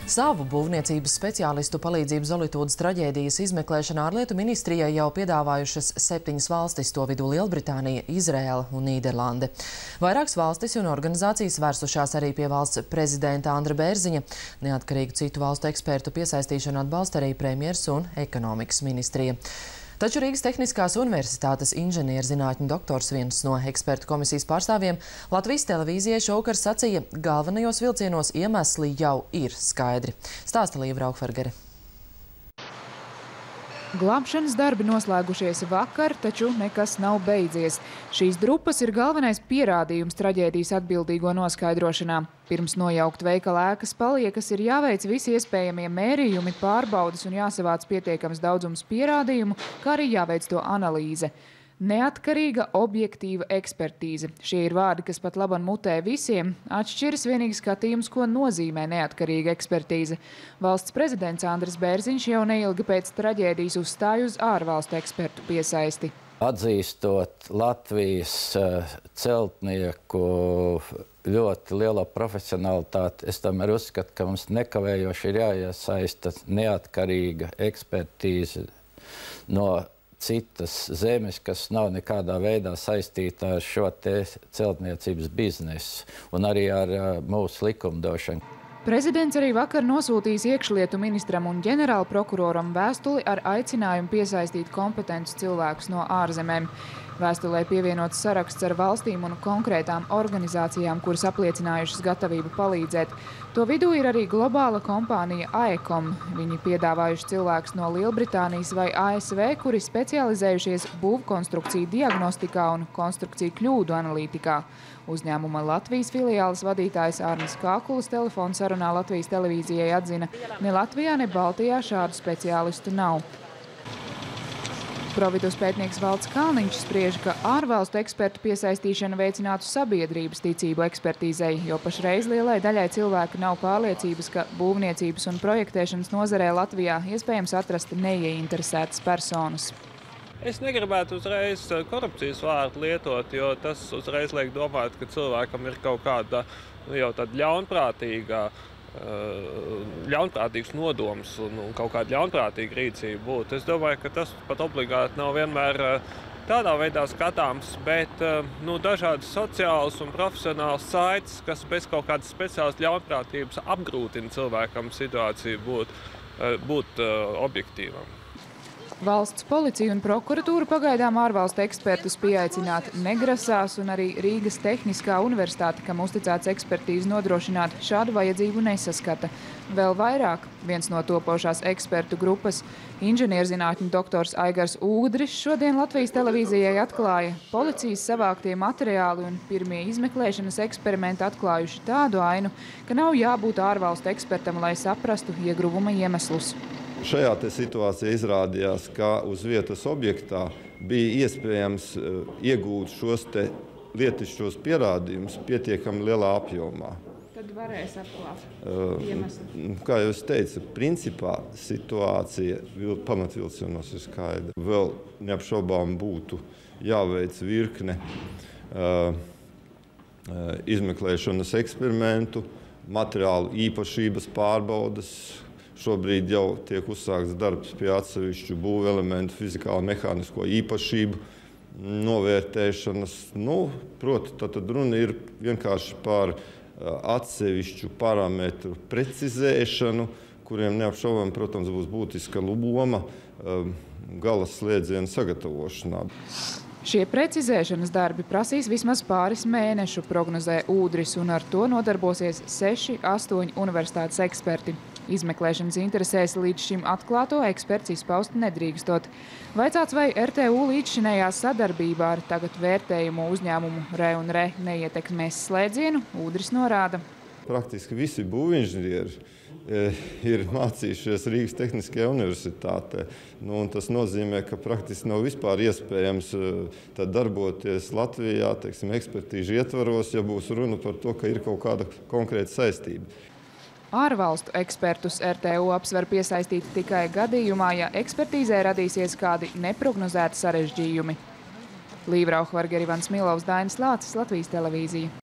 Savu būvniecības speciālistu palīdzību Zolitūdas traģēdijas izmeklēšanā ārlietu ministrijai jau piedāvājušas 7 valstis, to vidū Lielbritānija, Izraela un Nīderlande. Vairākas valstis un organizācijas vērsušās arī pie valsts prezidenta Andra Bērziņa. Neatkarīgu citu valstu ekspertu piesaistīšanu atbalsta arī premjers un ekonomikas ministrija. Taču Rīgas Tehniskās universitātes inženierzinātņu doktors, viens no ekspertu komisijas pārstāvjiem, Latvijas televīzijai šovakar sacīja, galvenajos vilcienos iemesli jau ir skaidri. Stāsta Līva Raukfergere. Glābšanas darbi noslēgušies vakar, taču nekas nav beidzies. Šīs drupas ir galvenais pierādījums traģēdijas atbildīgo noskaidrošanā. Pirms nojaukt veikala ēkas paliekas ir jāveic visi iespējamie mērījumi, pārbaudes un jāsavāc pietiekams daudzums pierādījumu, kā arī jāveic to analīze. Neatkarīga, objektīva ekspertīze. Šie ir vārdi, kas pat laban mutē visiem. Atšķiras vienīgi skatījums, ko nozīmē neatkarīga ekspertīze. Valsts prezidents Andris Bērziņš jau neilgi pēc traģēdijas uzstāja uz ārvalstu ekspertu piesaisti. Atzīstot Latvijas celtnieku ļoti lielo profesionalitāti, es tomēr uzskatu, ka mums nekavējoši ir jāiesaista neatkarīga ekspertīze no citas zemes, kas nav nekādā veidā saistīta ar šo te celtniecības biznesu un arī ar mūsu likumdošanu. Prezidents arī vakar nosūtījis iekšlietu ministram un ģenerāla prokuroram vēstuli ar aicinājumu piesaistīt kompetentus cilvēkus no ārzemēm. Vēstulē pievienots saraksts ar valstīm un konkrētām organizācijām, kuras apliecinājušas gatavību palīdzēt. To vidū ir arī globāla kompānija AECOM. Viņi piedāvājuši cilvēkus no Lielbritānijas vai ASV, kuri specializējušies būvkonstrukciju diagnostikā un konstrukciju kļūdu analītikā. Uzņēmuma Latvijas filiāles vadītājs Arnis Kākulis telefonu sarunā Latvijas televīzijai atzina, ne Latvijā, ne Baltijā šādu speciālistu nav. Providus pētnieks Valds Kalniņš spriež, ka ārvalstu ekspertu piesaistīšana veicinātu sabiedrības ticību ekspertīzei, jo pašreiz lielai daļai cilvēku nav pārliecības, ka būvniecības un projektēšanas nozarē Latvijā iespējams atrast neieinteresētas personas. Es negribētu uzreiz korupcijas vārdu lietot, jo tas uzreiz liek domāt, ka cilvēkam ir kaut kāda jau tāda ļaunprātīgs nodoms un kaut kāda ļaunprātīga rīcība būt. Es domāju, ka tas pat obligāti nav vienmēr tādā veidā skatāms, bet dažādas sociālas un profesionālas saites, kas bez kaut kādas speciālas ļaunprātības apgrūtina cilvēkam situāciju būt objektīvam. Valsts policija un prokuratūra pagaidām ārvalstu ekspertus pieaicināt negrasās, un arī Rīgas Tehniskā universitāte, kam uzticēts ekspertīzi nodrošināt, šādu vajadzību nesaskata. Vēl vairāk, viens no topošās ekspertu grupas, inženierzinātņu doktors Aigars Ūdris, šodien Latvijas televīzijai atklāja, policijas savāktie materiāli un pirmie izmeklēšanas eksperimenti atklājuši tādu ainu, ka nav jābūt ārvalstu ekspertam, lai saprastu iegruvuma iemeslus. Šajā situācijā izrādījās, ka uz vietas objektā bija iespējams iegūt šos lietišķos pierādījumus pietiekami lielā apjomā. Tad varēs atklāt iemeslu. Kā jau es teicu, principā situācija pamatvilcienos ir skaidra. Vēl neapšaubām būtu jāveic virkne izmeklēšanas eksperimentu, materiālu īpašības pārbaudes. Šobrīd jau tiek uzsākts darbs pie atsevišķu būvelementu fizikālo mehānisko īpašību novērtēšanas. Proti, tad runa ir vienkārši par atsevišķu parametru precizēšanu, kuriem neapšaubām, protams, būs būtiska loma gala slēdziena sagatavošanā. Šie precizēšanas darbi prasīs vismaz pāris mēnešu, prognozē Ūdris, un ar to nodarbosies 6–8 universitātes eksperti. Izmeklēšanas interesēs līdz šim atklāto eksperts izpaust nedrīkstot. Vaicāts, vai RTU līdzšinējā sadarbībā ar tagad vērtējumu uzņēmumu Re&Re neietekmēs slēdzienu, Ūdris norāda. Praktiski visi būvinženieri ir mācījušies Rīgas Tehniskajā universitātē. Tas nozīmē, ka praktiski nav vispār iespējams darboties Latvijā, ekspertīžu ietvaros, ja būs runa par to, ka ir kaut kāda konkrēta saistība. Ārvalstu ekspertus RTU apsver piesaistīt tikai gadījumā, ja ekspertīzē radīsies kādi neprognozēti sarežģījumi. Līva Raukfergere, Ivans Milovs, Dainis Lācis, Latvijas televīzija.